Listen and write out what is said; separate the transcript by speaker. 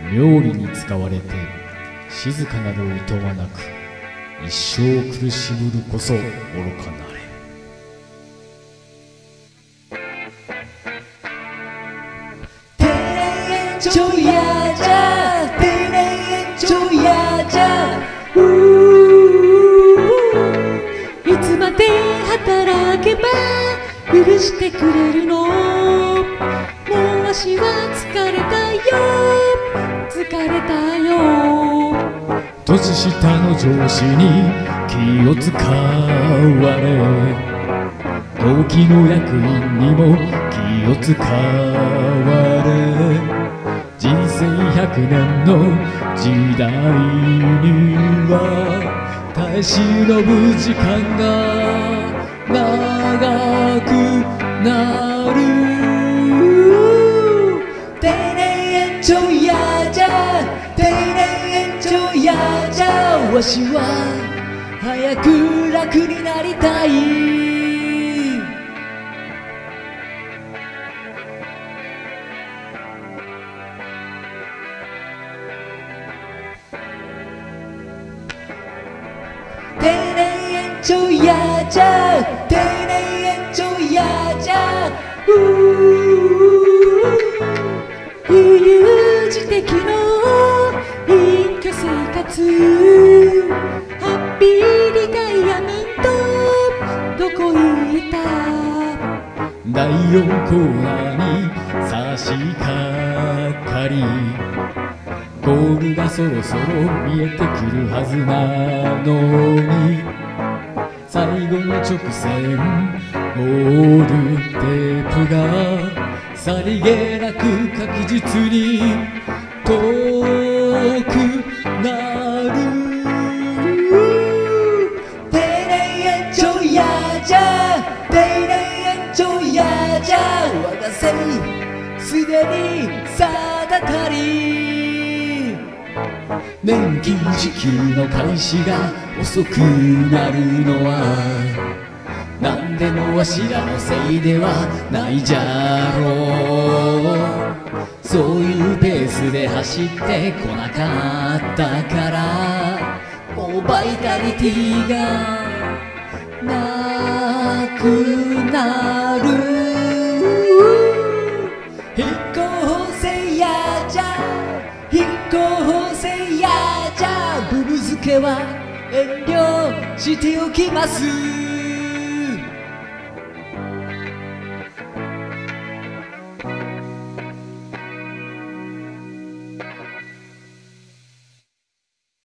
Speaker 1: 妙理に使われて静かなるいとはなく、一生苦しむるこそ愚かなれ。
Speaker 2: 定年延長やじゃ、定年延長やじゃ、いつまで働けば許してくれるの。もうわしは疲れたよ、疲れたよ。
Speaker 1: 年下の上司に気を使われ、同期の役員にも気を使われ、人生100年の時代には耐え忍ぶ時間が長くなる。
Speaker 2: 定年延長やじゃ、定年延長やじゃ、わしは早く楽になりたい。定年延長やじゃ、定年延長やじゃ、悠々自適の隠居生活、ハッピーリタイアメント、どこ行った。
Speaker 1: 第4コーナーに差し掛かり、ゴールがそろそろ見えてくるはずなのに、最後の直線ゴールテープがさりげなく確実に遠くなる。
Speaker 2: 定年延長やじゃ、定年延長やじゃ、我がせいすでに定たり。
Speaker 1: 年金支給の開始が遅くなるのは何でもわしらのせいではないじゃろう。そういうペースで走ってこなかったから、もうバイタリティがなくなる。
Speaker 2: 非公正やじゃ、非公正やじゃ、ブブ漬けは遠慮しておきます。